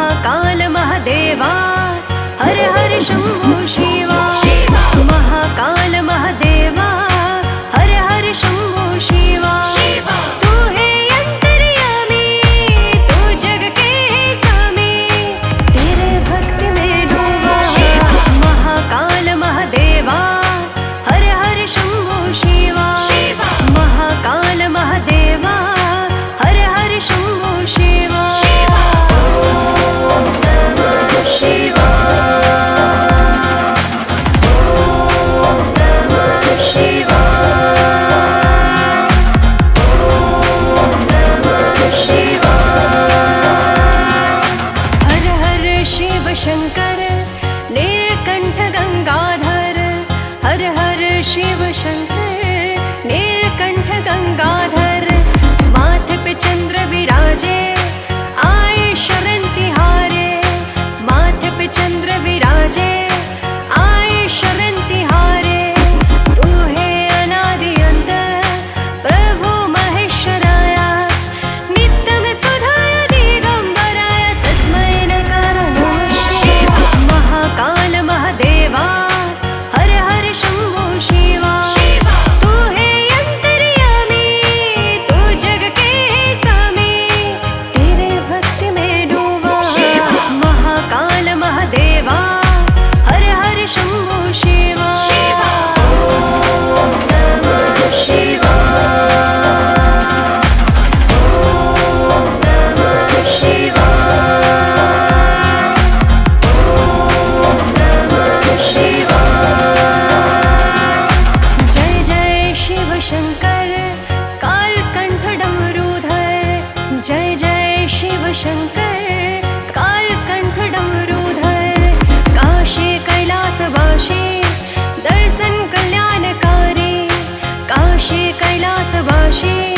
महाकाल महादेवा हर हर शंभो शिवा महाकाल महादेवा हर हर शंभो शिवा तू है अंतर्यामी तू जग के स्वामी तेरे भक्ति में डूबा महाकाल महादेवा हर हर शंभो शिवा महाकाल महादेवा हर हर शंभो शिवा ओम नमः शिवाय ओम नमः शिवाय ओम नमः शिवाय हर हर शिव शंकर नीलकंठ गंगाधर हर हर शिव शंकर नीलकंठ गंगाधर माथे पे चंद्र विराजे आए शरण तिहारे माथे पे चंद्र विराजे आए शरण तिहारे तू है अनादि अंत प्रभु महेश्वराया नित्यम सुधाय दिगंबराय तस्मै नकार नमः शिवाय महाकाल महादेवा हर हर शंभो शिवा तू है अंतर्यामी तू जग के स्वामी तेरे भक्ति में डूबा महाकाल महादेवा हर हर शंभो शिवा ओम नमः शिवाय ओम नमः शिवाय ओम नमः शिवाय जय जय शिव शंकर कालकंठ डमरूधर जय जय शिव शंकर कालकंठ डमरूधर काशी कैलासवासी दर्शन कल्याणकारी काशी कैलासवासी